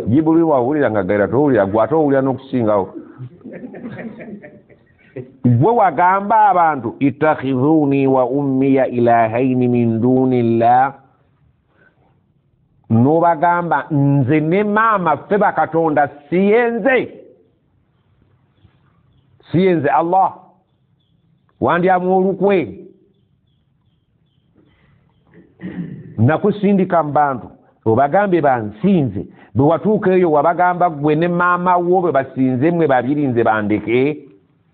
Jibuli wawulira nga gaira towulira gwatowulira n'okusingawo. Gwe wagamba abantu ittakhidhuni wa ummiya ilahaini min dunillah, n'obagamba nze ne maama ffe bakatonda siyenze Allah, wandyamu olukwe. Nakusindika mu bantu obagambe bansinze, bwe watuuka eyo wabagamba gwe ne maama wo bwe basinze mmwe babiri nze bandeke.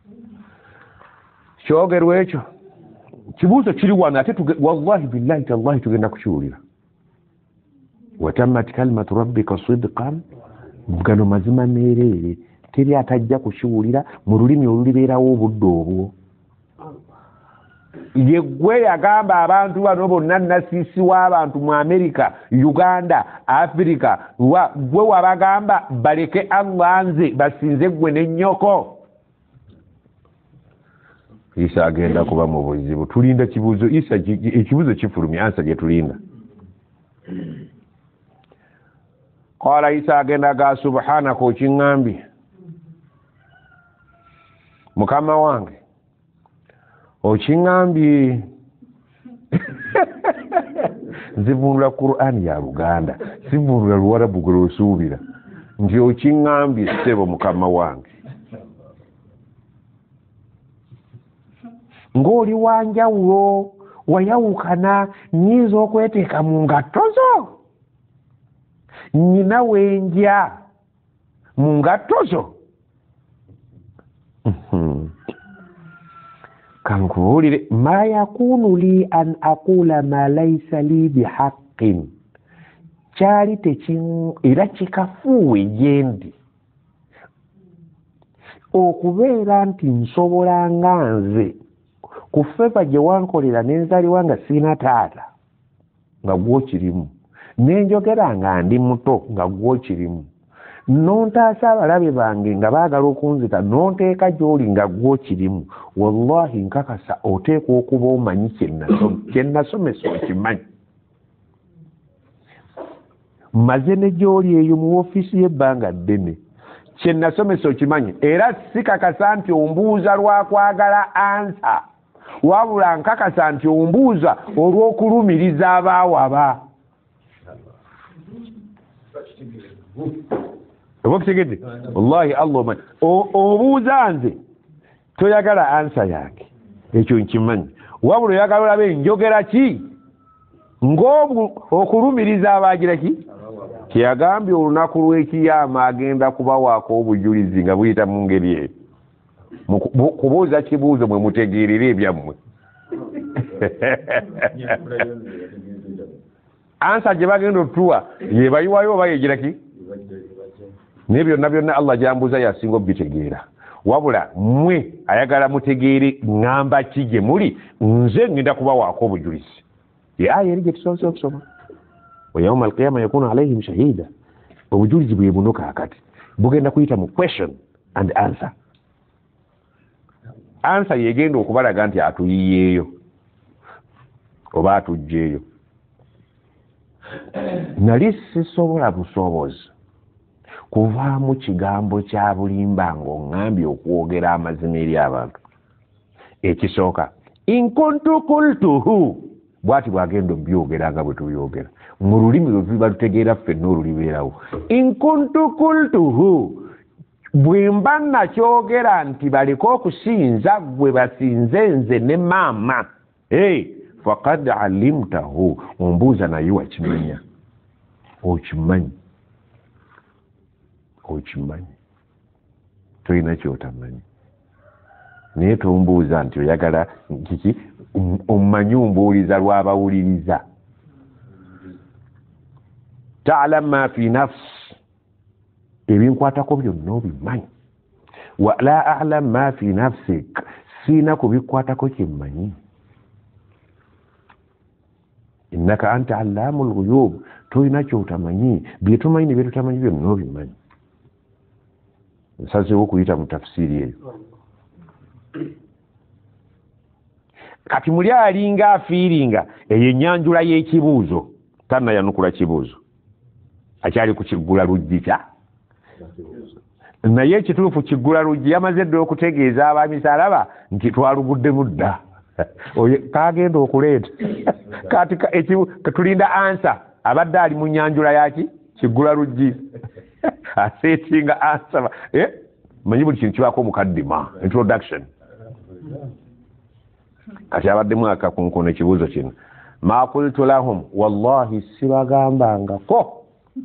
Kyogerwa ekyo kibuuzo kiri wano ate wallahi billahi tallahi tugenda kukiwulira. Watammat kalimatu rabbika sidqan, gano mazima meereere, teri atajja kukiwulira mu lulimi olulibeerawo obudde obwo. Ye gwe yagamba abantu bano bonna nasiisi w'abantu mu Amerika, Uganda, Africa, gwe wabagamba baleke Allah nze basinze gwe ne nnyoko. Isa agenda kuba mu buzibu. Tulinda kibuuzo Isa, ekibuuzo kifulumya ansa gye tulinda. Qala Isa agenda ga subhanaka okiŋŋambye mukama wange okiŋŋambye. Nzivunula Qur'an ya Luganda, sivunula Luwarabu gwe osuubira nti okiŋŋambye ssebo mukama wange. Ng'oli wanjawulo wayawukana, nnyinza okweteeka mu ngatto zo, nnyina wenja mu ngatto zo. Kankubuulire, ma yakunu li an aqula ma laysa li bihaqqin, kyali era kikafuuwe gye ndi okubeera nti nsobola nga nze ku ffeva gye wankolera n'enzaalibwa nga sirina taata nga gw'okirimu, n'enjogera nga ndi muto nga gw'okirimu, n'ontaasa abalabe bange nga baagala okunzita n'onteeka gy'oli nga gw'okirimu, wallahi nkakasa oteekwa okuba omanyi kye nasomesa okimanyi. Maze ne gy'oli eyo mu woofiisi y'ebbanga ddene, kye nasomesa okimanyi, era sikakasa nti ombuuza lwakwagala ansa, wabula nkakasa nti ombuuza olw'okulumiriza abaawaba. Oba kitegedde? Wallahi Allah omanyi. Obuuza nze toyagala ansa yange, ekyo nkimanyi, wabula oyagala olabe njogera ki ng'okulumiriza abaagira ki? Kyeyagambye olunaku lw'ekiyama agenda kubawaako obujulizi nga buyita mu ngeri eyo. Kubuuza kibuuzo mwe mutegeerera ebyammwe. Ansa gye bagenda otuwa yebayiwayo oba yegira ki? Naye byonna Allah gyambuuza yasinga obitegeera. Wabula mmwe ayagala mutegeere ŋŋamba ki gye muli, nze ngenda kubawaako obujulizi. Ye aya eri gye tusoose okusoma. Wa yawma alqiyama yakunu alayhim shahida. Obujulizi bwe buno kaakati bugenda kuyita mu question and answer. Ansa yegenda okubalaga nti atuyiyeeyo oba atugjeeyo. Nali sisobola busobozi kuvaamu kigambo kya bulimba ng'oŋŋambye okwogera amazima eri abantu. Ekisooka, in kuntu qultuhu, bw'ati bw'agenda obyogera nga bwe tubyogera mu lulimi lwe tuba lutegeera ffenna olulibeerawo. In kuntu qultuhu, bwe mba nakyogera nti baleke okusinza gwe basinze nze ne maama, faqad alimtahu, ombuuza naye wakimanya. Okimanyi, tolina kyotamanyi. Naye tombuuza nti oyagala kiki omumanyi ombuuliza lw'abawuliriza. Ta'lam ma fi nafsi, ebinkwatako byonna obimanyi. Wa la a'lam ma fi nafsik, siina kubikwatako kyemmanyi. Innaka anta allamul ghuyub, tolina kyotamanyi, bye tumanyi ne bye tutamanyi byonna obimanyi. Nsazeewo okuyita mu tafsiri eyo. Kati muli alinga afiiringa eyo ennyanjula y'ekibuuzo, tannayanukula kibuuzo. akyali ku kiggula luggi kya naye ekituufu kiggula luggi yamaze dde okutegeeza abamisalaba nti twaluguddemu dda kagenda okuleeta kati tulinda ansa abadde ali mu nyanjula yaki kiggula luggi aseetinga ansa manyi buli kintu kibaako omukaddima introduction kati abaddemu akakunkuna ekibuuzo kino ma qultu lahum wallahi sibagambangako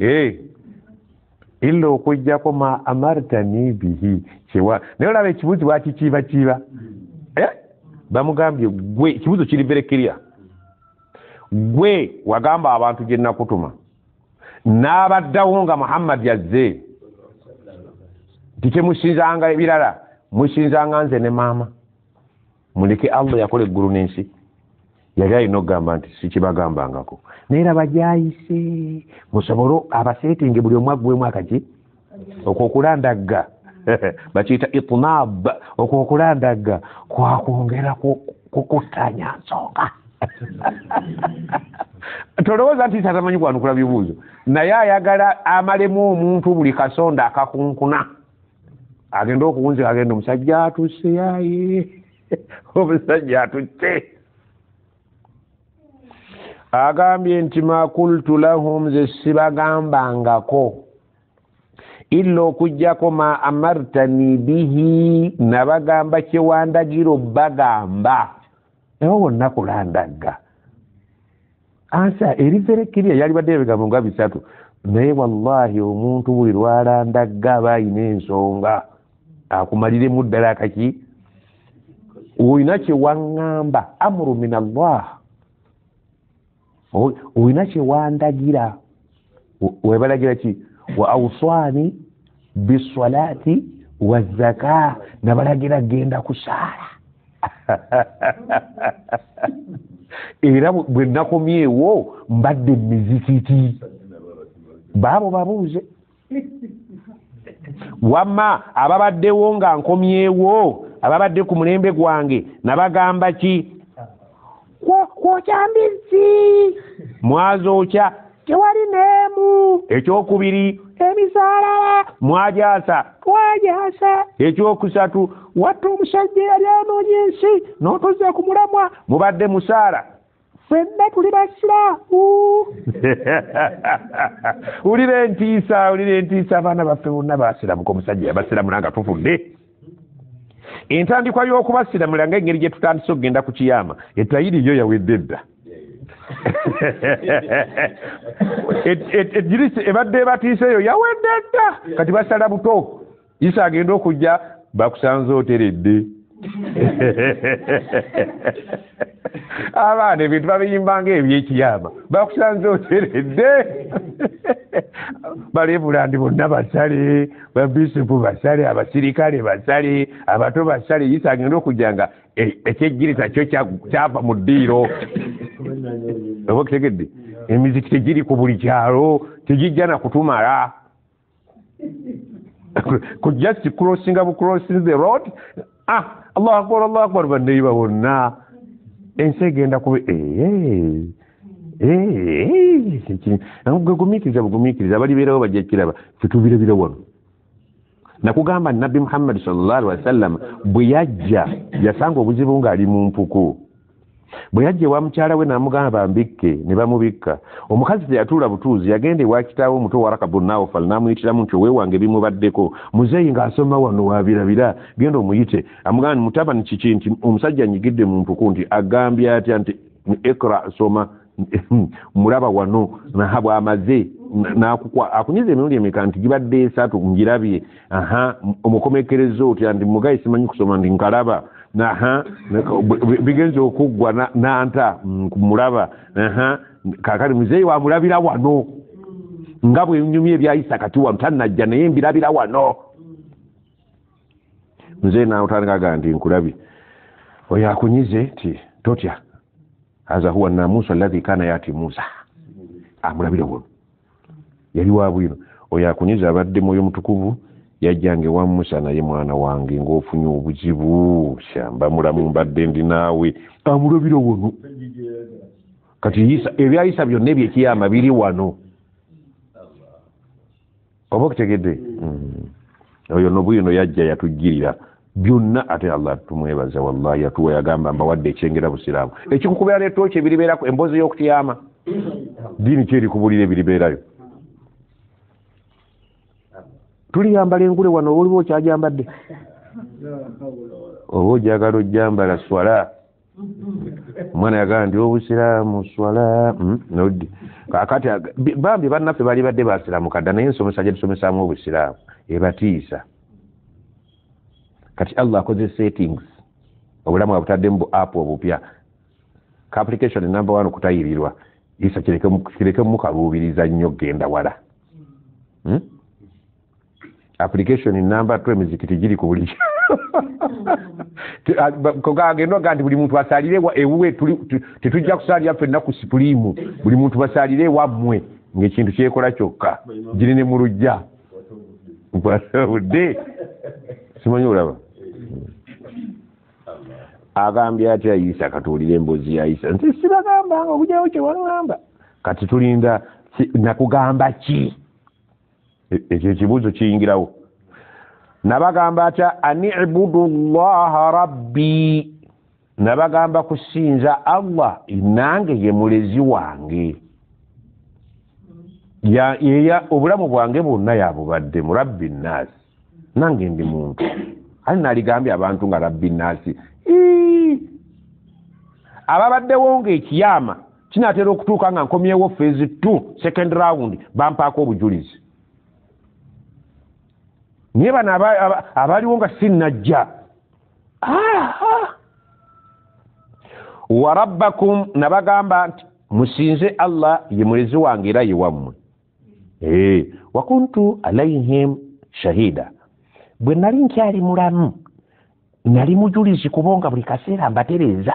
illa okujjako ma amartani bihi naye olaba ekibuuzo bwakikiibakiiba bamugambye gwe ekibuuzo kiri berekirya gwe wagamba abantu gye nakutuma n'abaddawo nga Muhammad yazze titemusinzanga ebirala musinzanga nze ne maama muleke Allah yakola eggulu n'ensi yali alina okugamba nti sikibagambangako naye raba gyayise musobole abaseetinge buli omu aggwemu akaki okwo okulandagga bakiyita itnab okwo okulandagga kwakwongera kukuttanya nsonga tolowooza nti atamanyi kwanukula bibuuzo naye ayagala amalemu omuntu buli kasonda akakunkuna agenda okuwunzika agenda omusajja atusse yaye omusajja atutte agambye nti ma qultu lahum ze sibagambangako illa okujjako ma amartani bihi nabagamba kyewandagira bagamba ewo wonna kulandagga ansa eriferekirya yali badde ebigambo nga bisatu naye wallahi omuntu buli lwalandagga aba ayina ensonga akumaliremu ddala akaki olina kyewaŋŋamba amuru min Allah olina kyewandagira webalagira ki wa awsani bisalati wazaka nabalagira genda kusaala era bwe nakomyewo mbadde mizikiti baabo babuuze wamma ababaddewo nga nkomyewo ababadde ku mulembe gwange nabagamba ki kwokyambizzi mwazookya tewali neemu ekyokubiri emisaalala mwajasa twajasa ekyokusatu watta omusajja yali anoonya ensi n'otuze ku mulamwa mubadde musaala ffenna tuli basiraamu ulira entiisa abaana baffe bonna basiramuka omusajja yabasiramula nga tufudde entandikwa y'okubasiramula ng'engeri gye tutandise okugenda ku kiyama etayiri yo yawedde dda ejirisi ebadde ebatiisa eyo yawedde dda kati basala buto isa agenda okujja bakusanze oteredde abaana ebintu babiyimbanga ebyekiyama bakusanze oteredde balebulandi bonna basale babisupu basale abasirikale basale abato basale isa agenda okujja nga ekyejjirisa kyo kyava mu ddiiro oba okitegedde emiziki tegiri ku buli kyalo tegijja na kutumala could just crossing the road Allahu akbar baneiba bonna ensi egenda kuba gumiikiriza balibeerawo bajja kiraba fetubirabira wano nakugamba nabbi Muhammad sallallahu alaihi wasallam bwe yajja yasanga obuzibu ng'ali mu mpuku bwe yajja ewa mukyala we n'amugamba bambikke ne bamubikka omukazi teyatuula butuuzi yagenda ewa kitaawe omuto Waraka bun Nawfal n'amuyitiramu nti oweewange bimubaddeko muzeeyi ng'asoma wano wabirabira genda omuyite amugamba nti mutabani kiki nti omusajja anyigidde mu mpuku nti agambye atya nti ikra soma mulaba wano nahabwa amaze akunyiza emirundi emeka nti gibadde esatu ngirabye omukomekereza otya nti mugayi simanyi kusoma ndi nkalaba bigenze okuggwa nanta mulaba kakali muzeeyi wamulabira wano nga bwe nyumye ebyayisa kati wano tannajja naye mbirabira wano muzeeyi naotandikaga nti nkulabye oyo akunyize nti totya haza huwa namusa alladhi kana yati Musa amulabira wano yali wabwino oyo akunyiza abadde mwoyo mutukuvu yajjange wa Musa naye mwana wange ng'ofunye obuzibu shamba mulamu mbadde ndi naawe amulabira wano kati ebyayisa byonna ebyekiyama biri wano oba okutegedde oyo nobwino yajja yatujjirira byonna ate Allah tumwebaza wallahi yatuwa yagamba mbawadde ekyengera busiraamu ekikukubira netooki ebiribeerako emboozi y'okutyama diini kyeri kubulira ebiribeerayo tuliyambala engule wano oliba okyajambadde oba ojagala ojjambala swala omwana yagamba ndi obusiraamu swala noddi kakati bambi bannaffe bali badde basiraamu kadda naye ensomesa gye tusomesaamu obusiraamu ebatiisa kati Allah akoze settings obulamu abutaddemu bu app obupya ka application number 1 kutayirirwa isa kireke mukaluubiriza nnyo genda wala application number 2 emizikiti giri ku buli kogagenda gandi buli muntu asalire ewuwe tetujja kusalira ffenna ku supreme buli muntu basalire wammwe ng'ekintu kyekola kyokka girine mu lujja budde simanyi olaba agambye atya Isa katuulira emboozi ya Isa nti sibagambanga obujjawo kye waŋŋamba kati tulinda nakugamba ki ekyo ekibuuzo kiyingirawo nabagamba atya anibudu llaha rabbi nabagamba kusinza Allah nange ye mulezi wange yeya obulamu bwange bwonna yabubadde mu rabbi nnaasi nange ndi muntu ali naligambye abantu nga rabbi nnaasi ababaddewo ng'ekiyama kinaatera okutuuka nga nkomyewo phase 2 second round bampaako obujulizi naye bano abaliwo nga sinnajja wa rabbakum nabagamba nti musinze Allah ye mulezi wange era ye wammwe wa kuntu alaihim shahida bwe nali nkyali mulamu nali mujulizi kubonga buli kaseera mbatereeza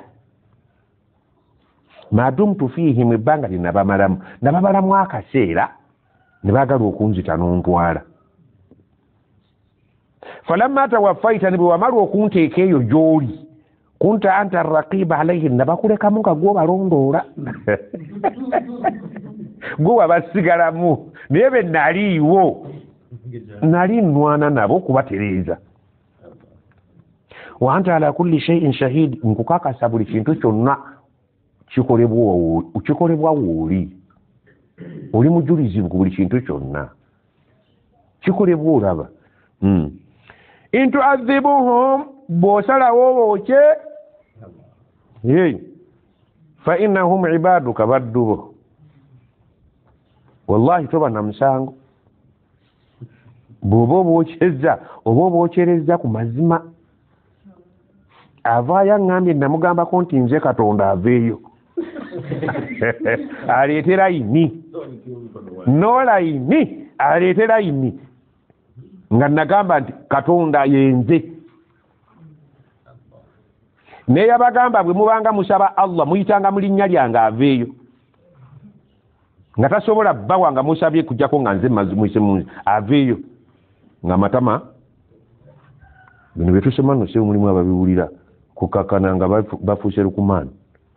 madumtu fihim ebbanga linabamalamu nabamalamu akaseera ne baagala okunzita n'ontwala falamma tawaffaitani bwe wamala okunteeka eyo gy'oli kunta anta raqiba alaihim nabakulekamu nga gwe obalondoola gwe wabasigalamu naye be naliiwo nali nnwana nabo kubatereeza wa anta ala kulli shay'in shahid nkukakasa buli kintu kyonna kikolebwa wooli oli mujulizi ku buli kintu kyonna kikolebwa olaba intuadhibuhum bw'osalawo bookye fa innahum ibaduka baddubo wallahi toba na musango bw'oba obwokyezza oba obwokyerezza ku mazima avaayo aŋŋambye namugambako nti nze Katonda aveeyo aleetera yini nolayini aleetera yini nga nagamba nti Katonda yenze naye abagamba bwe mubanga musaba Allah muyitanga mu linnya lyange aveeyo nga tasobola bbawa nga musabye kujjako nga nze muyise munzi aveeyo nga matama bino bye tusoma nno se mulimu ababiwulira kukakana nga bafuuse lukumaani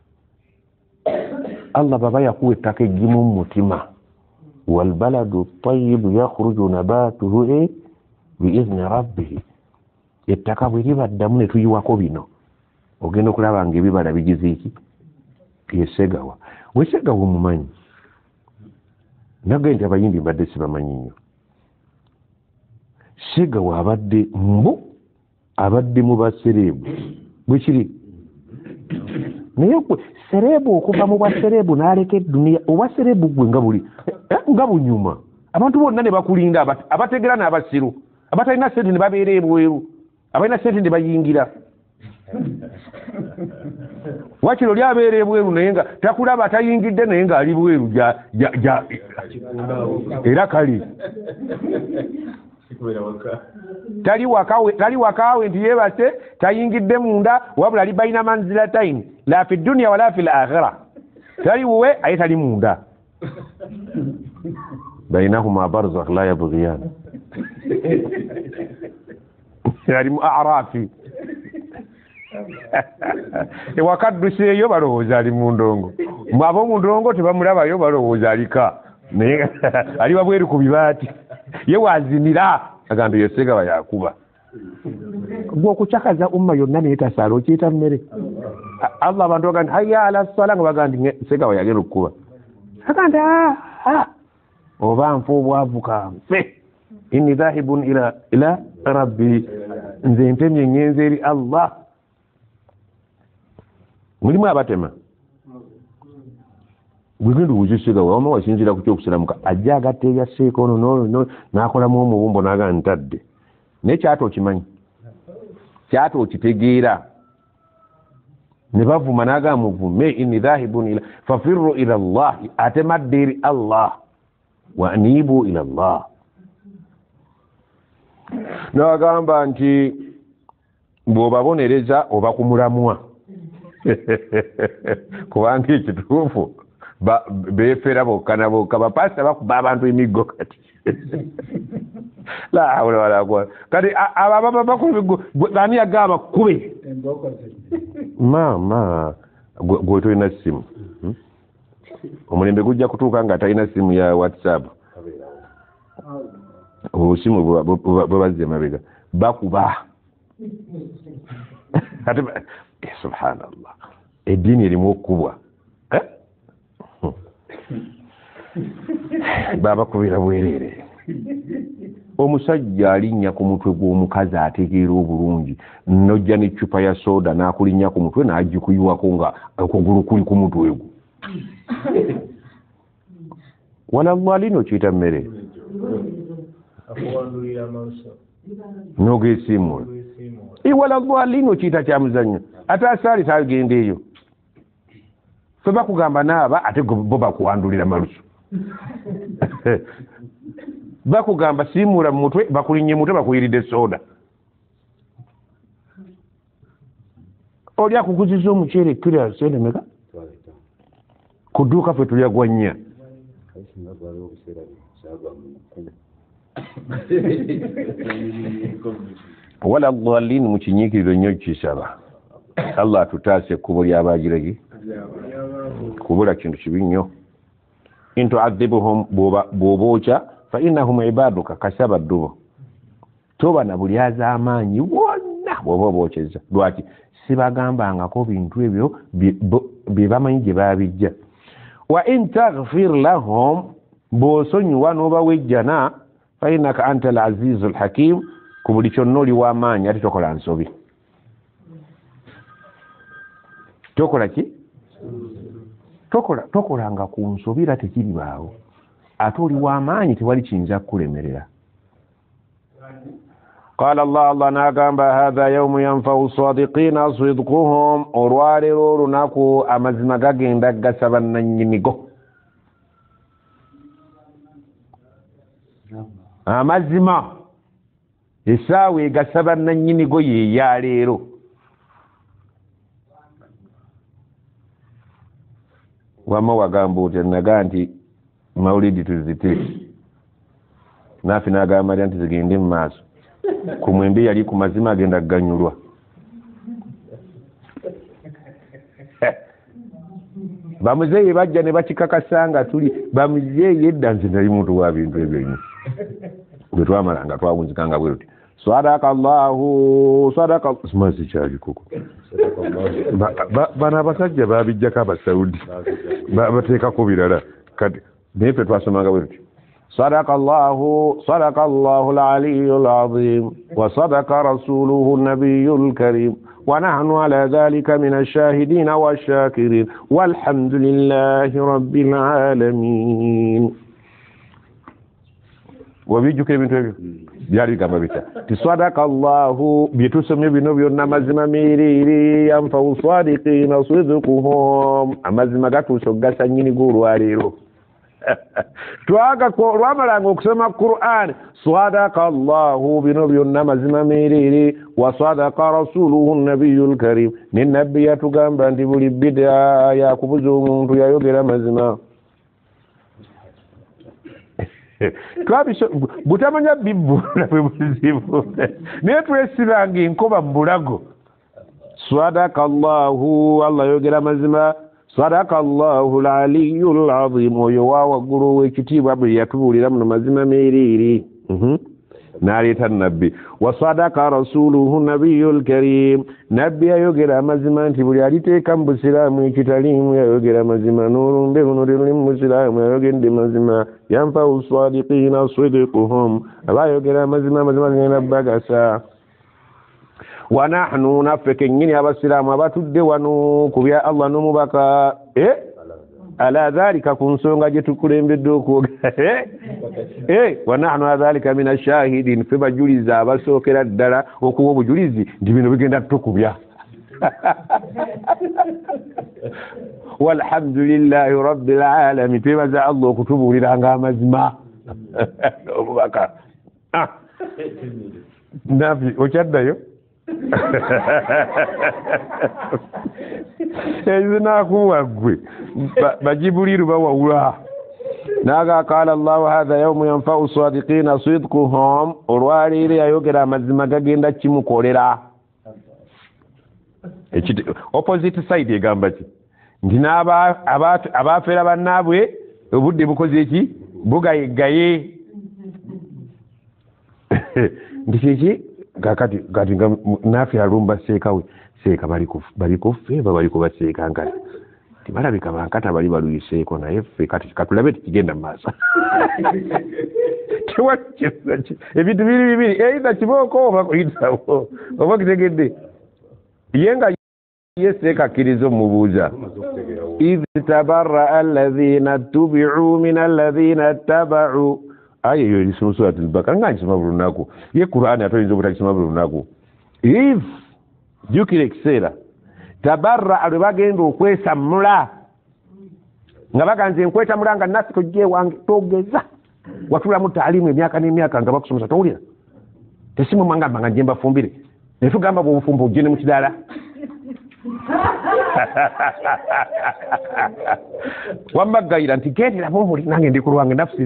Allah baba yakuwa ettaka eggimu mu mutima walbaladu tayibu yakhruju nabatuhu biizni rabbihi ettaka bwe libaddamu ne tuyiwako bino ogenda okulaba nga ebibala bigize ki yesegawa wesegawa omumanyi nagende nti abayimbi mbadde sibamanyi nnyo segawa abadde mu basereebu bwekiri naye gwe sereebu okuva mu bwasereebu n'aleka edduniya obwasereebu gwe nga bunyuma abantu bonna ne bakulinda abategera n'abasiru abatalina sente ne babeera ebweru abalina sente ne bayingira wakiro lyabeera ebweru naye nga takulaba tayingidde naye ng'ali bweru era kali tali wakawe nti yeebase tayingidde munda wabula ali balina manzilataini la fi dunya wala fi l'akhira tali wuwe aye tali munda bainahuma barzakh la yabghiyan yali mu a'rafi ewakadduseeyo balowooza ali mu ndongo ab'omu ndongo tebamulabayo balowooza alika naye ali wabweru ku bibaati ye wazinira agamba yesegawa yakuba bw'okucakaza umma yonna neetasaala okiyita mmere. Allah abantu bagamba hayya ala ssala nga bagamba segawa yagenda okukuba agamba oba nfa obwavuka nfe inni dhahibun ila rabbi nze ntemye ngenze eri Allah. Mulimu abatema bwegenda obuzisigawa wama wasinzira ku kyokusiramuka ajja agatta ebyasseeko ono n'akolamu omubumbo n'agamba ntadde naye kyata okimanyi kyata okitegeera ne bavuma n'agamba muvume inni dhahibun fafirru ila Allah atemadde eri Allah wa anibu ila Allah. N'agamba nti bw'obabonereza oba kumulamwa kubanga ekituufu beefera bokka na bokka bapasita bakuba abantu emiggo kati la hawla wala quwwata kati ababa bakuba emiggo ani yagamba bakube mama gwe tolina simu omulembe gujja kutuuka nga talina simu ya WhatsApp obusimu bwe bazze mabega bakuba ate subhanallah eddiini erimu okukubwa babakubira bwereere. Omusajja alinnya ku mutwe gw'omukazi ategeera obulungi n'ojja n'eccupa ya soda n'akulinnya ku mutwe n'agikuyiwako nga okugulu kuli ku mutwe gwo wala lino kiyita mmere n'ogeesiimula wala lino kiyita kyamuzannyo ate asaali tagenda eyo fe bakugamba naaba ate bo bakuwandulira malusu bakugamba siimula mu mutwe bakulinnye mutwe bakuyiridde soda oli akuguziza omuceere kira sente meka ku dduuka ffe tulyagwa nnya wala dhalin mu kinyiikiriro nnyo kisaba Allah atutaase ekkubo ly'abaagiragi kubula kintu kibi nnyo in tu'adhibuhum bw'obookya fa innahum ibaduka kasaba ddubo toba na buli az'amaanyi wonna bw'oba obookyeza lwaki sibagambangako bintu ebyo bye bamanyi gye baabijja wa in taghfir lahum bw'osonyiwa n'obawejjana fa innaka anta al-azizu al-hakim ku buli kyonna oli w'amaanyi ate tokola nsobi tokola ki tokolanga ku nsobira tekiri baawo ate oli w'amaanyi tewali kiyinza kukulemerera. Qala Allah n'agamba hadha yawmu yanfa'u as-sadiqina sidquhum olwaleero olunaku amazima gagenda gasaba nannyinigo amazima essaawa egasaba nannyinigo ye yaleero wama wagamba oti naga nti mawulidi tuzite naafe n'agamba nti zigende mu maaso ku mwembe yali ku mazima agenda kuganyulwa bamuzeeyi bajja ne bakikakasanga tuli bamuzeeyi edda nze nali muntu wa bintu ebyo nnyo bwe twamalanga twawunzikanga bwe tuti sadakallahu simanzi kyali koko bano abasajja babijjako abasaudi bateekako birala kati naye ffe twasomanga bwe tuti sadakallahu al-aliyyu al-azim wa sadaka rasuluhu an-nabiyyu al-karim wa nahnu ala dhalika min ash-shahidin wash-shakirin walhamdulillahi rabbil alamin. Wabijjuka ebintu ebyo byali bigamba bitya ti sadakallahu byetusomye bino byonna amazima miiriri yanfa'u sadiqina sidquhum amazima gatuusa okugasa nnyinigo olwaleero lwamalanga okusoma Qur'an sadakallahu bino byonna amazima miiriri wa sadaka rasuluhu an-nabiyyu al-karim ne nabbi yatugamba nti buli bid'a yakubuza omuntu yayogera mazima butamanya bibbula bwe buzibu naye twesibanga enkoba mu bulago sadakallahu Allah yogera mazima sadakallahu al-aliyyu al-azim oyo wa waggulu w'ekitiibwa bwe yatubuulira muno mazima meeriiri ناليت النبي وصدق رسوله النبي الكريم نبي يوغير مزمان تبولي عليتي كم بسلام يكتاليم يوغير مزمان نور بغنور المسلام يوغير مزمان ينفع الصادقين صدقهم لا يوغير مزمان ينبغسا ونحن نفكين يا بسلام وباتد ونوكو الله نمبكا على ذلك كنسونغا جتكولين بدوكو ونحن ذلك من الشاهدين في بجوليز abasokera ddala okuwa obujulizi ndi bino bigenda tukubya walhamdulillahi rabbil alamin twebaza Allah okutubuliranga amazima obubaka nabi okyaddayo ezinakuwa gwe bajibuliru bawawula naga qala Allah hadha yawm yanfa'u sadiqina sidquhum olwalire yayogera amazima gagenda kimukolera opposite side egamba ki ndinaba abafera bannabwe obudde bukoze ki bugaye ndikiki gakati nafi alumba sekawe seka bali kufeba bali kubaseeka ngale tibalabika bankata bali baluyiseeko naye ffe kati katulabe tikigenda maaso ebintu bibiri eitha kibooko oba kuyitawo oba kitegedde yenga yeseeka akkiriza omubuuza idh tabarra'a alladhina tubi'u min alladhina taba'u ayo yo lisoma suratul Baqara nga nkisoma buli lunaku ye Qur'ani atoyinza obutakisoma buli lunaku if jukira ekiseera tabarra lwe bagenda okwesamula nga baganze nkwetamula nga naffe tojje wange togeza watulamu taalimu emyaka n'emyaka nga bakusomesa towulira tesimu mwangamba nga nje mbafumbire naye tugamba bwobufumba ojje ne mu kidaala wambaggayira nti gendera bumuli nange ndi ku lwange nafsi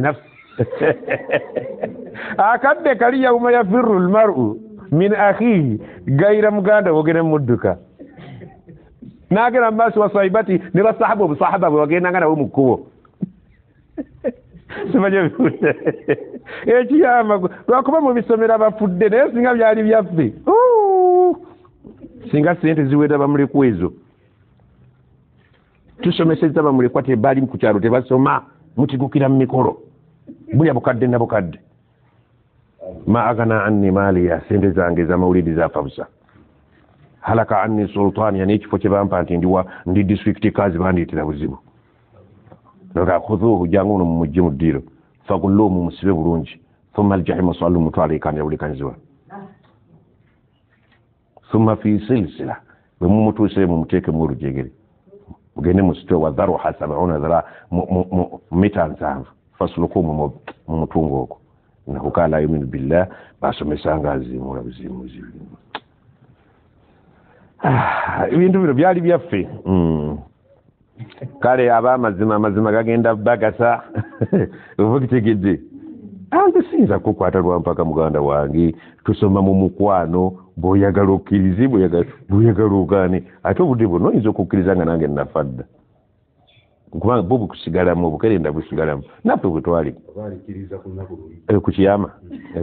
akadde kali yawma yafirru almar'u min akhihi gayira muganda wogere mudduka nagera mbasi wa sahibati ne basahabu obusahaba bwagenda ngana we mukubo simaje ekiyama lwakuba mu bisomera bafudde naye singa byali byaffe singa sente ziweta bamuli kwezo tusomeseza bamuli kwate bali mu kyalo tebasoma mutigukira mu mikolo buli abukadde na bukadde ma agana anni mali ya sente zange za maulidi za fabusa halaka anni sultani yani ekifo kye bampa nti ndi district kazi banditira buzibu noka khudhuhu jangu no mujje mudiro fagullo mu musibe bulungi thumma aljahima sallu mutwali kan yawli kanziwa thumma fi silsila mu mutuse mu muteke mu rujegere mugende mu sitwa wa dharu hasabuna dhara mita nsanvu fasuluku mu mutungo oko na hukala yumin billah basomesanga azimu abuzimu ibintu bino byali byaffe kale amazima gagenda bagasa uvukitegedde anze sinza kukwata lwampaka muganda wange tusoma mu mukwano boyagala okkirize boyagala ogane ate obudde buno oyinza okukkiriza nga nange nafadda kubanga bobu kusigalamu obukerenda busigalamu naffe bwe twali kukiyama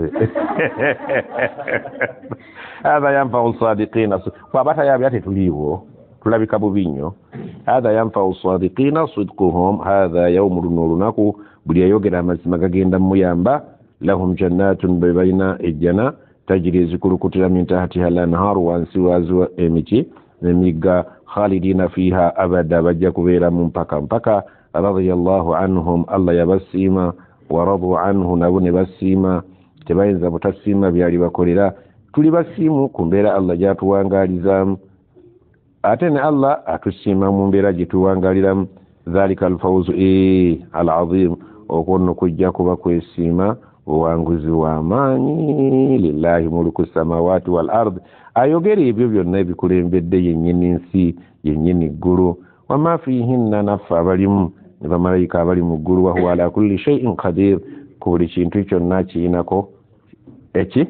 hadha yanfa'u sadiqina kwabata yabi ate tuliwo tulabika bubi nnyo hadha yanfa'u sadiqina sidquhum hadha yawmun lunaku buli ayogera amazima gagenda muyamba lahum jannatun bayna ejjana tajri zikulukutira min tahtiha al-anhar wansi wazu emiti nemiga khalidina fiha abada bajja kubeera mu mpaka radiyallahu anhum Allah yabasima wa radu anhu nabo ne basima tebayinza butasima byali bakolera tuli basimu ku mbeera Allah gyatuwangalizamu ate ne Allah atusima mu mbeera gyetuwangaliramu dhalika alfawzu alazim okwonno kujja kuba kwesiima owanguzi w'amaanyi lillahi mulku samawati wal ard ayogera ebyo byonna ebikulembedde yennyini nsi yennyini ggulu wama fihinna naffe abalimu ne bamalayika abali mu ggulu wahuwa ala kulli shay'in qadir ku buli kintu kyonna kiyinako eki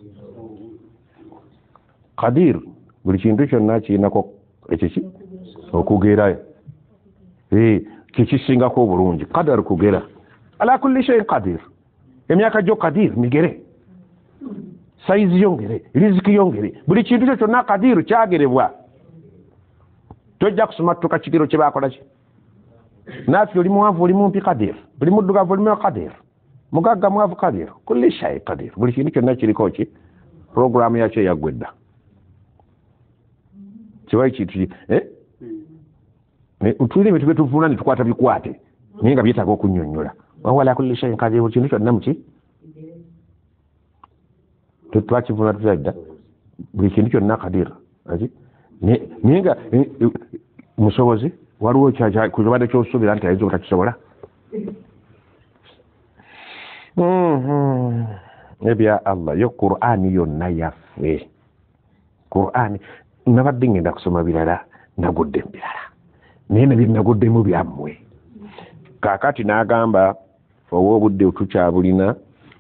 qadir buli kintu kyonna kiyinako ekiki okugerayo kikisingako obulungi qadar kugera ala kulli shay'in qadir emyaka gyo kadir migere saizi yongere riziki yongere buli kintu kyo kyonna kadiru kyagerebwa tojja kusumatuka kigero kye bakola ki naffe oli muwanvu oli mumpi kadir buli muddugavu oli kadir mugagga mwavu kadir kulli shay kadir buli kintu kyonna kiriko ki programu yakyo yaggwedda kiwayi kintu utulire ebintu byetuvuuna ne tukwata bikwate naye nga byetaaga okunnyonnyola wawala kulli shay kadir buli kintu kyonna muki twakivuna tutadda buli kintu kyonna kadir naye nga musobozi waliwo kibadde kyosuubira nti ayinza obutakisobola ebya allah yo qur'ani yonna yaffe qur'ani nabadde ngenda kusoma birala nagudde mubirala naye nabye naguddemu byammwe kaakati n'agamba owa obudde tukyabulina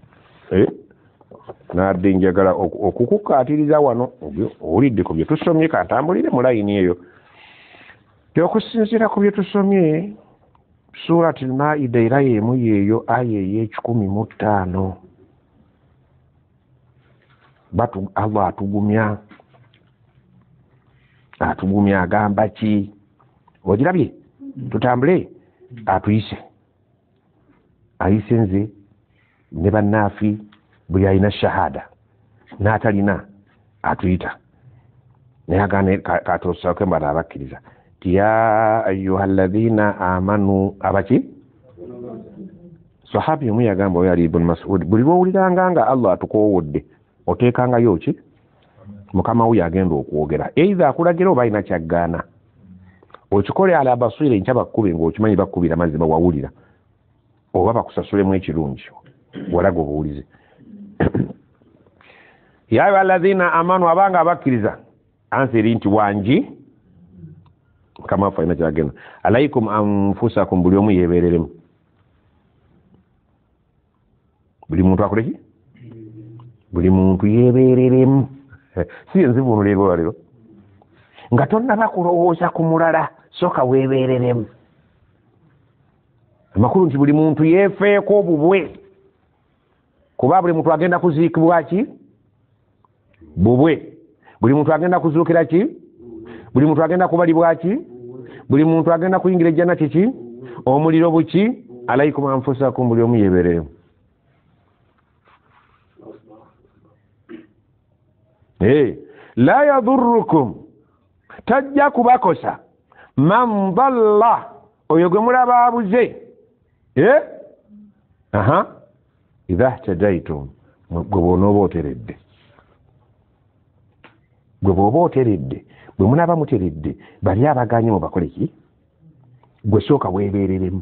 nadde njagala okukukaatiriza wano owulidde ku bye tusomye kantambulire mu layini eyo okusinziira ku bye tusomye surati al-maida era y'emu yeeyo aya ey'ekikumi-mu-ttaano allah atugumya agamba ki ogirabye tutambule atuyise ayise nze ne bannaafi buli alina shahada n'atalina atuyita naye agane katosooke mbala abakkiriza ti ya ayuha alladhina amanu abaki sahabi omu yagamba oyo ali ibn mas'ud buli lwowuliranga nga allah atukoowodde oteekangayo ki mukama wo yagenda okwogera eitha akulagira oba alina kyaggaana okikole ala basire nkya bakkube ng'okimanyi bakkubira mazima wawulira oba bakusasulemu ekirungi walaga obuwulize ya ayuha alladhina amanu abanga abakkiriza ansiri nti wangi mukama waffe alina kyagenda alaikum anfusakum buli omu yeebereremu buli muntu akoleki buli muntu yeebereremu si enzivunula erwaliro nga tonnaba kulowooza ku mulala soka weebereremu amakulu nti buli muntu yeefeeko bubwe kuba buli muntu agenda kuziikibwa ki bubwe buli muntu agenda kuzuukira ki buli muntu agenda kubalibwa ki buli muntu agenda kuyingira ejjana kiki omuliro buki alaikum anfusakum buli omu yeebereremu la yadurrukum tajja kubakosa man dalla oyo gwe mulaba abuze idha htadaitum gwe bw'onooba oteredde gwe bw'oba oteredde bwe munaaba muteredde bali abaganye mu bakole ki gwe sooka weebereremu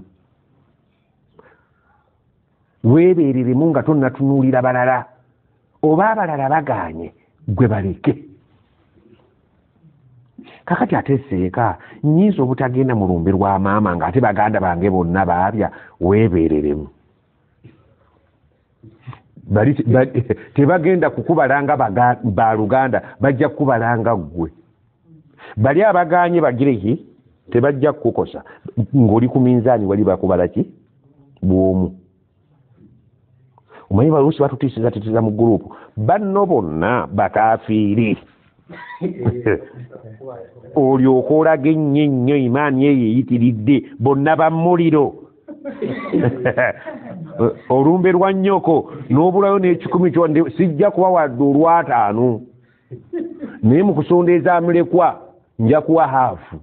nga tonnatunuulira balala oba abalala baganye gwe baleke kakati ate seeka nnyinza obutagenda mu lumbe lwa maama ng'ate baganda bange bonna baabya weebereremu tebagenda kukubalanga baluganda bajja kukubalanga ggwe bali abaganye bagireki tebajja kukukosa ng'oli ku minzaani wali bakubala ki bw'omu omanyi baluusi batutiisizatiitiza mu gurupu banno bonna bakafiiri olyoka olaga ennyo imaani eyo eyitiridde bonna bamuliro olumbe lwa nnyoko n'obulayo n'ekikumi kyonde sijja kuba wadde olw'ataano naye mu kusondeeza amulekwa nja kuwa haafu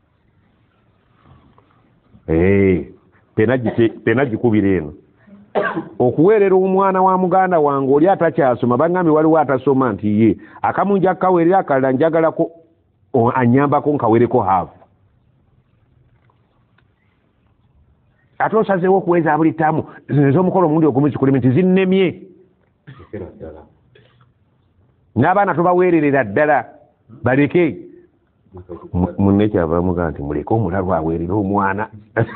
pena gikubira eno okuweerera omwana wa muganda wange oli atakyasoma bagambye waliwo atasoma nti ye akamu nja kukaweerera akalala njagalako anyambako nkawereko haafu ate osazeewo okuweza buli ttaamu ez'omukolo omundi ogumu zikuleme nti zinnemye n'abaana tobaweererera ddala baleke munne kyavamuga nti muleke omulalu aweerera omwana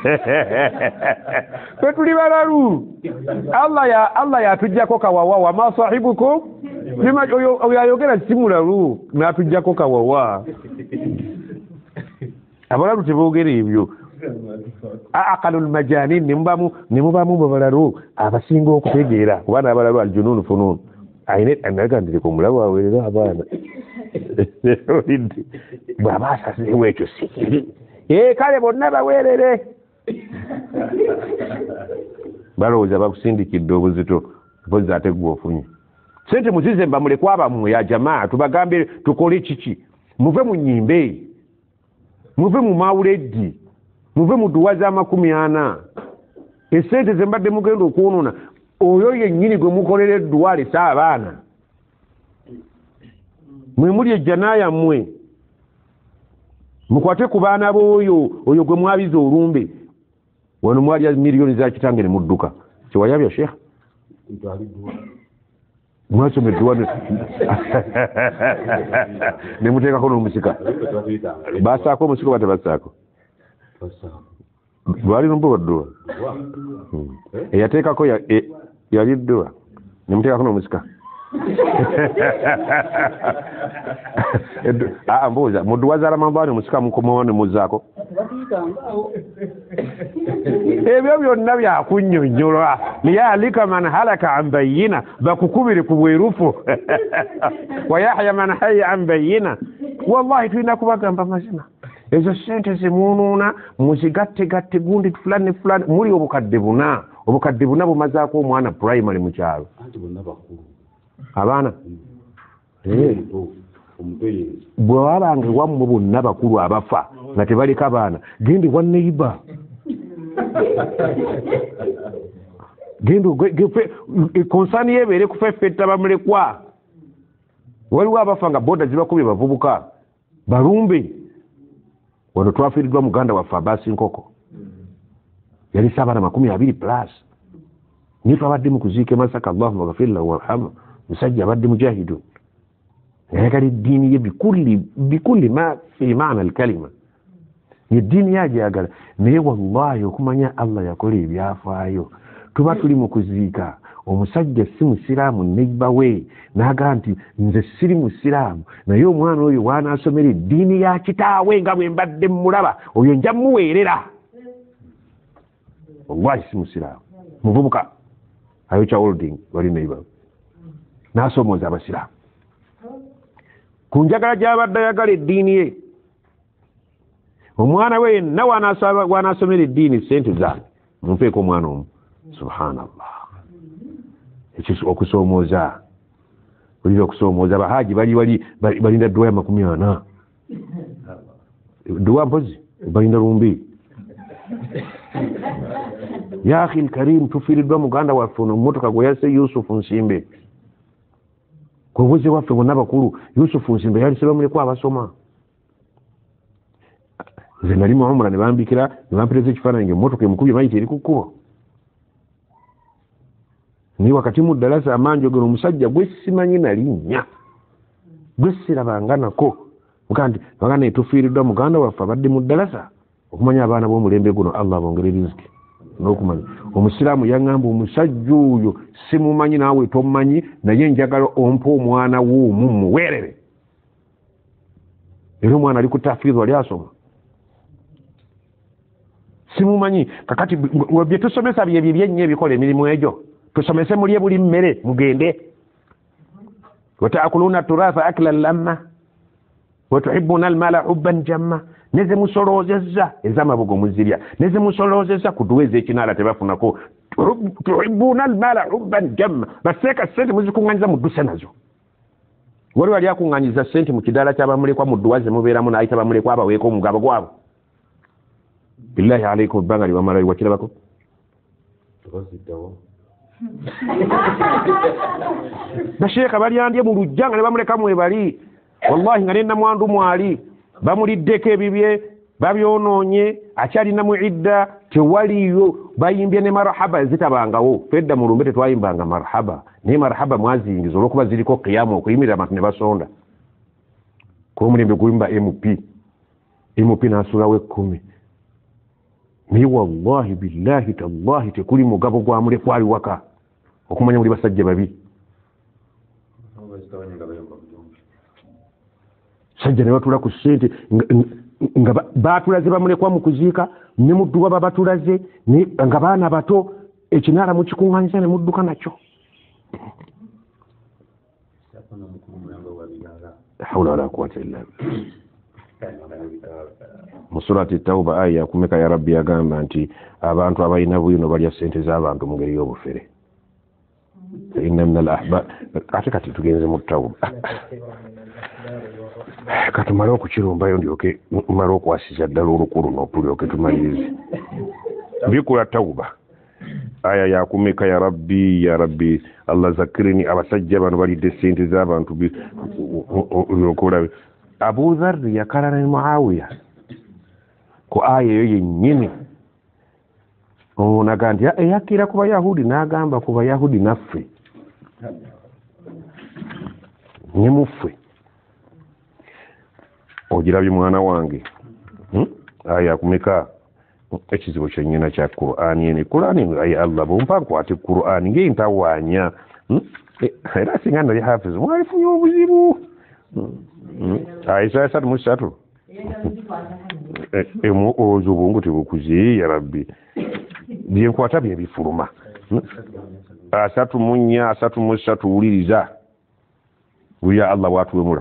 fe tuli balalu allah yatujjako kawawa wama sahibukum oyo ayogera si mulalu n'atujjako kawawa abalalu teboogera ebyo aqalul majanin ne mubamu babalaro abasinga okutegeera kubana abalaro aljununu fununu ayine anagandire ku mulabu aweerera abaana bw'aba asazeewo ekyo sikiri kale bonna baweerere balowooza bakusindikidde obuzito mpozi ate gwe ofunye sente muzize mbamulekwa abammwe ya jamaa tubagambe tukole kiki muve mu nnyimbe muve mu mawuledi muve mu duwa za 40 esente ze mbadde mugenda okwonoona oyo yennyini gwe mukolera edduwa alese abaana mwe muli ejjana yammwe mukwate ku baana b'oyo gwe mwabiza olumbe wano mwalya miliyoni za kitange ne mudduka kiwayabya sheekh mwasoma edduwa ne muteekako n'omusika basaako omusika oba tebasaako lwali nombo dduwa eyateekako yali dduwa ne muteekako n'omusika mbuuza mu dduwa za Ramadani omusika mukomawo ne muzzaako ebyo byonna byakunnyonnyolwa liyalika man halaka an bayina bakukubire ku bwerufu wayahya man haya an bayina wallahi tulina kubagamba mazima ezo sente zimunuuna muzigattegatte gundi fulani fulani muli obukadde buna bumazaako omwana primary mu kyalo abaana bwe wabanga wammwe bonna bakulu abafa nga tebaleka abaana gendi wa neighbor konsaani yebeere kufeffetta bamulekwa waliwo abafa nga boda zibakubye bavubuka balumbe wano twafiiriddwa muganda waffe Abaasi Nkoko yalisa abaana 20+ niye twabadde mu kuziika Masaka Allahumma ghafir lahu warhamhu musajja abadde mujahidu yayagala eddiini ye bikulli ma fi maana alkalima eddiini yajagala naye wallahi okumanya Allah yakola ebyafaayo tuba tuli mu kuziika omusajja si musiraamu neighbor we n'agamba nti nze siri musiraamu naye omwana oyo wanaasomera eddiini ya kitaawe nga bwe mbadde mulaba oyo nja muweerera wallahi si musiraamu muvubuka ayokya holding wali neighbor n'asomooza abasiraamu ku njagala gy'abadde ayagala eddiini ye omwana we yenna wanaasomera eddiini sente zange mumpeeko omwana omu subhanallah ekyo okusoomooza olira okusoomooza abahaaji bali wali balinda dduwa ya 40 dduwa mpozi balinda lumbi ya akhi alkarim tufiiriddwa muganda waffe ono mmotoka gwe yase Yusufu Nsimbe kwebuze waffe bonna bakulu Yusufu Nsimbe yalise bamulekwa abasoma nze nali mu umra ne bambikira ne bampireza ekifaananyi emmotoka emukubye mayita eri ku kkubo ni wakati mu ddalasa amanjogero omusajja gwe simanyi nalinnya gwe sirabanga nako muganda etufiiriddwa muganda waffe abadde mu ddalasa okumanya abaana b'omulembe guno Allah bongere riziki n'okumanya omusiraamu yaŋŋamba omusajja oyo simumanyi naawe tomumanyi naye njagala ompa omwana w'omu muweerere era omwana ali ku tafiizi wali asoma simumanyi kakati bye tusomesa byebyo byennya ebikola emirimu egyo tusomese mulye buli mmere mugende wataakuluna turatha akla lamma watuhibbuna almala hubban jamma neze musoloozezza ez'amabugo muzirya neze musoloozezza kuduweza ekinaala tebafunako tuhibbuna almala hubban jamma baseeka sente muzikuŋŋanyiza mudduse nazo wali wali akuŋŋanyiza sente mu kidaala ky'abamulekwa mu dduwa ze mubeeramu n'ayita bamulekwa abaweeko omugabo gwabo billahi alaikum ebbanga liwamala liwakirabako basheeka balyandye mu lujja nga ne bamuleka mwebali wallahi nga nenamwandu mwali bamuliddeko ebibye babyonoonye akyalina mu idda tewaliyo bayimbye ne marhaba zitabangawo fedda mu lumbe tetwayimbanga marhaba naye marhaba mwazingiza olwokuba ziriko qiyamu okuyimirira abantu ne basonda kuomulembe guyimba mp n'asulawo 10 naye wallahi billahi tallahi tekuli mugabo gwamulekwa ali waka okumanya muli basajja babi sajja ne batula ku ssente nga batulaze bamulekwa mu kuziika ne mudduba babatulaze nga baana bato ekinaala mukikuŋŋaanyiza ne mudduka nakyo. hawla wala quwwata illa billah. mu surati Tawba aya yakumeka ya Rabbi yagamba nti abantu abalina bwino balya ssente z'abantu mu ngeri y'obufere. inna min al-ahbar ate kati tugenze mu Tawba katumale okukirumbayo ndyoke mala okwasiza ddala olukulu n'otulyoke tumalirize. bikula Tawba aya yakumeka ya Rabbi Allah zakirini abasajja bano balidde ssente z'abantu byokolabe. Abu Dharr yakalana ne Muawiya ku aya eyo yennyini onaga nti eyakkira ku Bayahudi n'agamba ku Bayahudi naffe ne muffe. ogirabye mwana wange aya yakumeka ekizibu kyennyina kya Qur'ani ene. Qur'ani ayi Allah bumpa nkwate Qur'ani ng'entawaanya era singa nali hafizi mwalifunye obuzibu. Isa 3:3 ozo obwongo tebukuze ya Rabbi byenkwata bye bifuluma. 3:4 3:3 wuliriza buli Allah bwatuwemula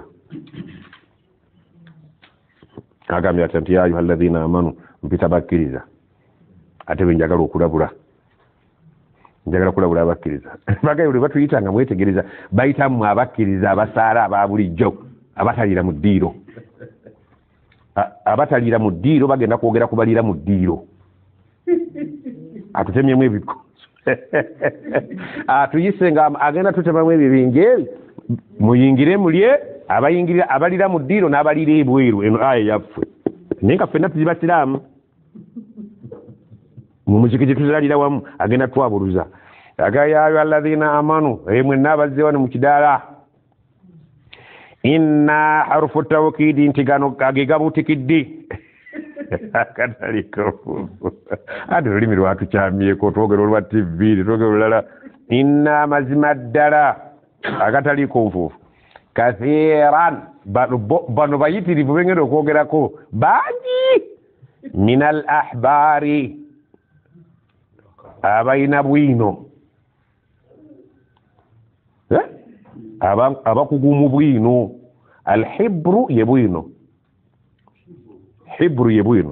agambye ati ya ayuha alladhina amanu mpita bakkiriza ate bwe njagala okulabula njagala kulabula abakkiriza bagayo bwe batuyitanga mwetegereza bayitamu abakkiriza abasaala aba bulijjo abataliira mu ddiiro. Abataliira mu ddiiro bagenda kwogera kubaliira mu ddiiro. Atutemyemu ebiko atuyise nga agenda tutemamu ebibinja ebi muyingire mulye abayingirira abalira mu ddiiro n'abalira ebweru. Eno aya yaffe naye nga ffenna tuli basiraamu mu muzikiti tuzalira wamu agenda twabuluza agayayo alladhina amanu mwenna abazze wano mu kidaala inna harufu tawkidi nti gano agegabutikiddi kataliko ate olulimi lwatukyamyeko twogera olwa TV twogera olulala inna mazima ddala agataliko nfuufu kathiran bano bayitirivu bengenda okwogerako bangi min al ahbari abayina bwino abakugumu bwino. Alhibru ye bwino. Hibru ye bwino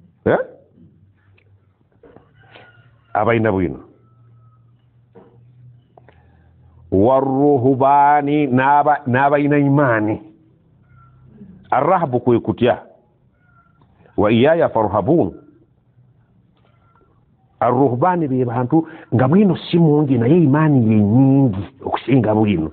abayina bwino. Waruhubani n'abayina imani. Arrahabu kwe kutya wa iyaya farhabun. Arruhubani be bantu nga bwino si mungi naye imani ye nyingi okusinga bwino.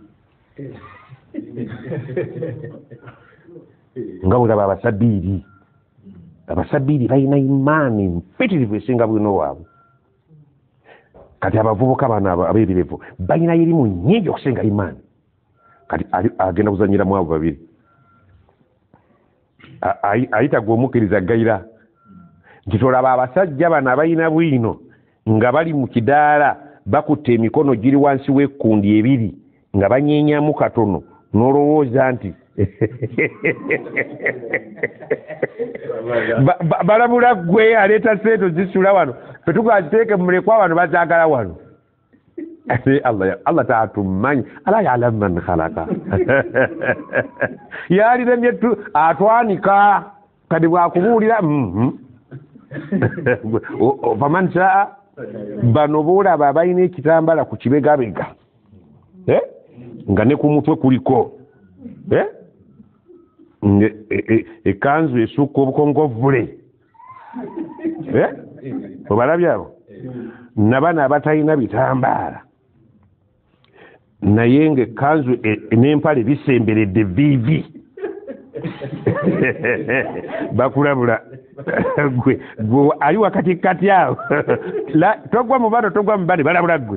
nga bulaba abasabiri balina imani mpitirivu esinga bwino waabwe. Kati abavubuka bano abeebirevu balina irimu nyingi okusinga imani. Kati agenda kuzanyira mu abo babiri ayita gwe omukkiriza gayira nti tolaba abasajja bano abalina bwino nga bali mu kidaala bakutte emikono giri wansi w'ekkundi ebiri nga banyeenyamu katono n'olowooza nti balabula gwe aleeta sente zisula wano fetugaziteeke mulekwa wano bazaagala wano. Allah taatumanyi ala ya'lamu man khalaqa yaliremye atwanika kadi bwakubuulira faman shaa bano boolaba abalina ekitambala ku kibegabega nga ne ku mutwe kuliko ekanzu esukka obukongovule obalabye abo nabana abatalina bitambaala naye ng'ekkanzu n'empale bisemberedde viivi bakulabula gwe ali wakati kati awo togwa mu bano togwa mu bane balabula gwe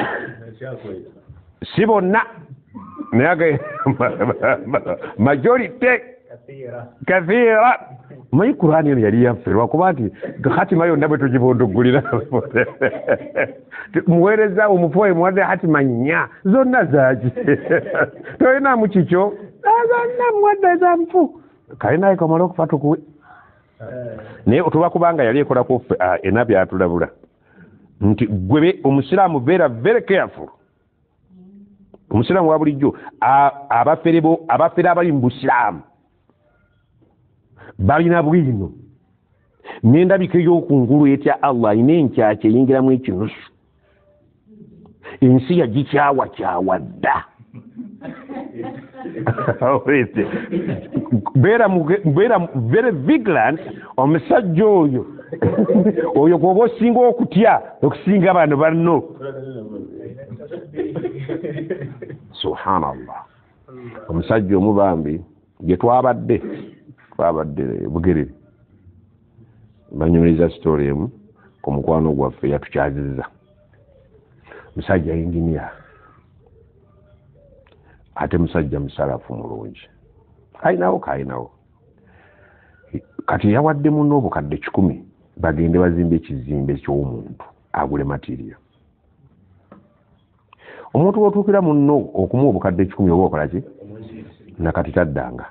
si bonna naye majorite kathira mayi Qur'ani eno yali yaffe lwakuba nti hatima yonna bwe tugibondoggulira muweereza omufoye muwadde hatima nnya zonna zaaki tolinamu kikyo zonna muwadde ezamfu kale naye kamala okufa tukuwe naye otuba kubanga yali ekolako ffe enabbi atulabula nti gwe omusiraamu beera very careful. Omusiraamu wa bulijjo abafere abali mu busiraamu balina bwino n'endabika ey'okungulu etya Allah ayina enkyakya eyingiramu ekinusu. Ensi yagikyawakyawa dda. Beera very vigilant omusajja oyo oyo gwoba osinga okutya okusinga bano banno. Subhanallah. Omusajja omubambi gye twabadde Bugerere banyumiriza story emu ku mukwano gwaffe yatukyazizza. Musajja engineer ate musajja musalafu mulungi ayinawo kati yawadde muno obukadde 10 bagende bazimbe ekizimbe ky'omuntu agule material. Omuntu wotuukira muno okumuwa obukadde 10 oba okola ki? Nakati taddanga.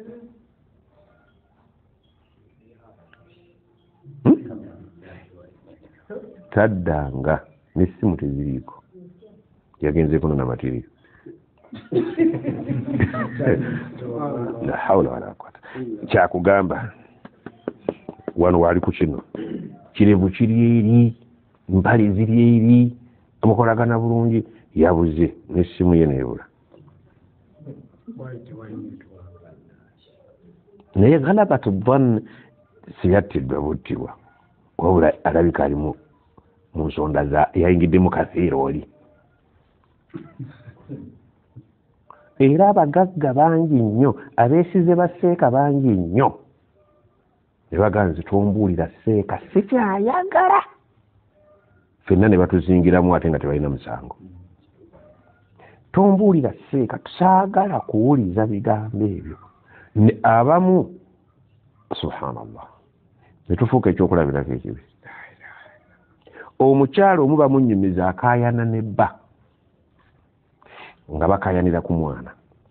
Taddanga n'essimu teziriiko. Yagenzeeko na material. La hawla wala quwwata. Kyakugamba wano wali ku kino kirevu kiri eri mpale ziri eri amukolagana bulungi yabuze n'essimu ye neebula. Naye galabatu dhann siyattiddwa buttibwa wabula alabika ali mu nsonda yayingiddemu kaseera oli. Era abagagga bangi nnyo abeesize baseeka bangi nnyo ne baganze tombuulira seeka sikyayagala ffenna ne batuzingiramu ate nga tebalina musango. Tombuulira seeka tusaagala kuwuliza bigambo ebyo abamu subhanallah ne tufuuka ekyokulabirako ekibi. Omukyalo omu bamunyumiza akaayana ne bba nga bakayanira ku mwana.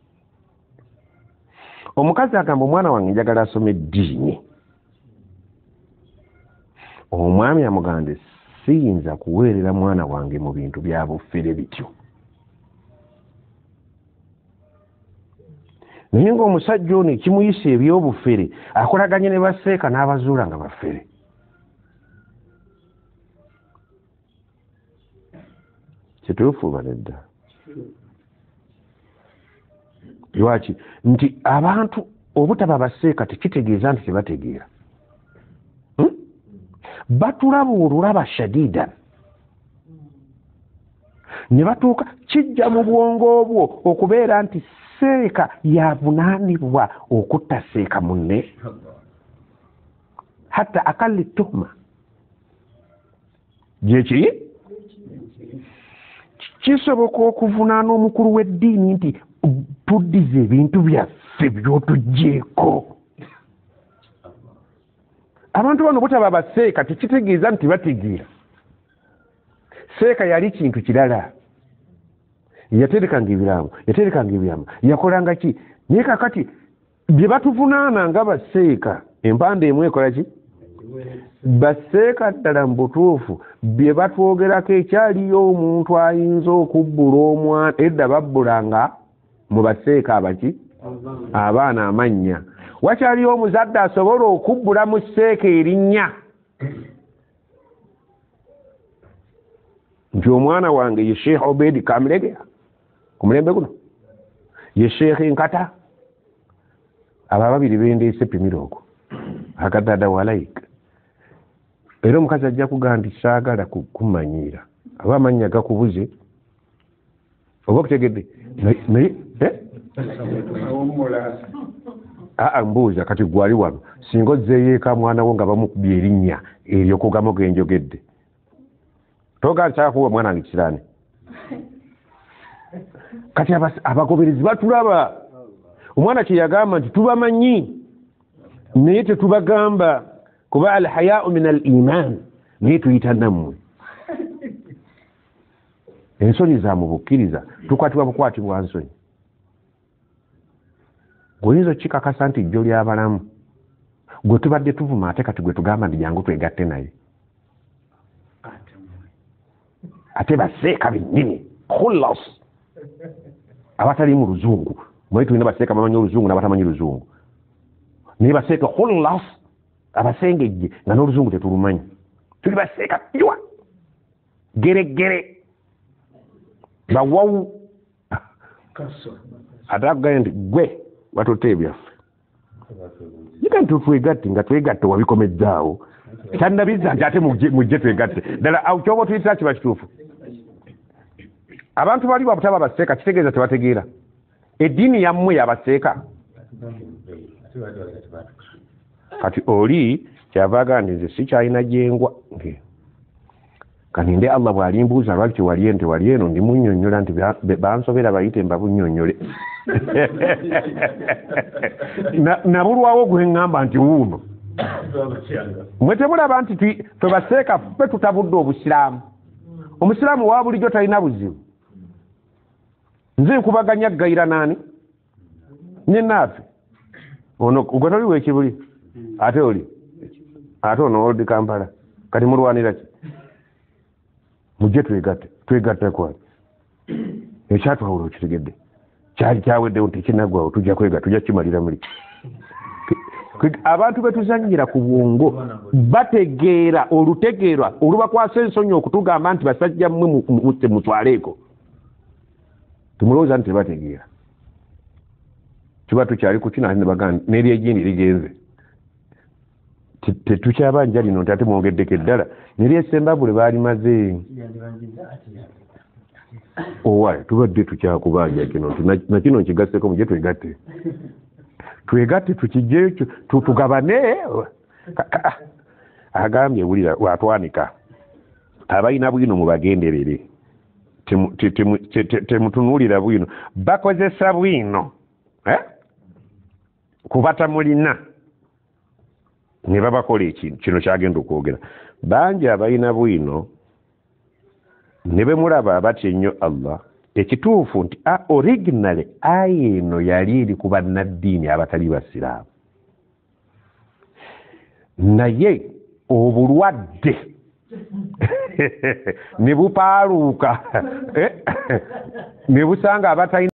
Omukazi agamba omwana wange njagala asome eddiini. Omwami amugambye siyinza kuweerera mwana wange mu bintu bya bufere bityo. Naye ng'omusajja ono ekimuyisa ebyobufere akolaganye ne baseeka n'abazuula nga bafere. Kituufu nedda. Lwaki nti abantu obutaba baseeka tekitegeeza nti tebategeera. Batulaba olulaba shadida ne batuuka kijja mu bwongo obwo okubeera nti seeka yavunaanibwa okutta seeka munne hatta akalli tuhma gyeki kisoboka okuvunaana omukulu w'eddiini nti tuddize ebintu byaffe by'otugjeeko. Abantu bano butaba baseeka tekitegeeza nti bategeera. Seeka yali kintu kirala. Yaterekanga ebiramu yakolanga ki? Naye kakati bye batuvunaana nga baseeka empande emu ekola ki? Baseeka ddala mu butuufu bye batwogerako ekyaliyo omuntu ayinza okubbula omwana edda babbulanga mu baseeka abaki? Abaana amannya. Wakyaliyo omuzadde asobola okubbula mu seeka erinnya nti omwana wange ye Sheikh Obedi Kamulegera ku mulembe guno, ye Sheikh Nkata, abo ababiri bendeese ppimira okwo akadada walaika. Era omukazi ajja kugamba nti saagala kumanyiira aba amannya gakubuze oba okutegedde naye mbuuza kati gwali wano singa ozzeeyo eka mwana wo nga bamukubye erinnya eryo kugamo genjogedde toga nti akuwa mwana wange kiraani. Kati abagoberezi batulaba omwana kye yagamba nti tubamanyi naye tetubagamba kuba alhayau min al iman naye tuyita nammwe. Ensonyi za mu bukkiriza tukwatibwa bukwatibwa nsonyi. Oyinza okikakasa nti jjo ly'abalamu gwe tubadde tuvuma ate kati gwe tugamba ndi jangu twegatte naye ate baseeka bennyini khulas abatali mu luzungu mwe tulina baseeka bamanyi oluzungu n'abatamanyi luzungu naye baseeka khulas abasengejje nga n'oluzungu tetulumanyi tuli baseeka pywa geregere bawawu ate akugambye nti gwe watutte ebyaffe yika nti twegatte nga twegatte wabikomezzaawo kyannabizza nti ate mujje twegatte ddala awo kyoba otuyitira kiba kituufu abantu bali babutaba baseeka kitegeeza tebategeera eddiini yammwe yabaseeka kati oli kyava agamba nti nze sikyalina gyengwa kaninde Allah bw'alimbuuza lwaki wali ente wali eno ndimunnyonnyola nti bansobera bayite mbabunnyonnyole nabulwawo gwe ŋŋamba nti wuuno mwe temulaba nti ffe baseeka ffe tutabudde obusiraamu omusiraamu wa bulijjo talina buzibu nze nkubaganya gayira naani nyenaafe ono gwe toliwa ekibuli ate oli ate ono oldi Kampala kati mulwanira ki mujje twegatte kwali ekyatwawula okitegedde kyali kyaweddewo tekinaggwawo tujja kwega tujja kimalira muli abantu betuzannyira ku bwongo bategeera olutegeerwa olubakwasa ensonyi okutugamba nti basajja mmwe mutwaleeko tumulowooza nti tebategeera tuba tukyali ku kino ate ne bagamba n'eryegindi ligenze tetukyabanja lino nti ate mwongeddeko eddala neryesembabule baalimaze owaye tubadde tukyakubanja kino nakino nkigasseko mujye twegatte tukijjeyo tugabane agambye wulira watwanika abalina bwino mubagenderere temutunuulira bwino bakozesa bwino kubata mulina ne babakola ekintu kino kyagenda okwogera bangi abalina bwino ne bemulaba abatya ennyo Allah ekituufu nti originally aya eno yali eri ku bannaddiini abatali basiraamu naye obulwadde ne bupaaluuka ne busanga abatalina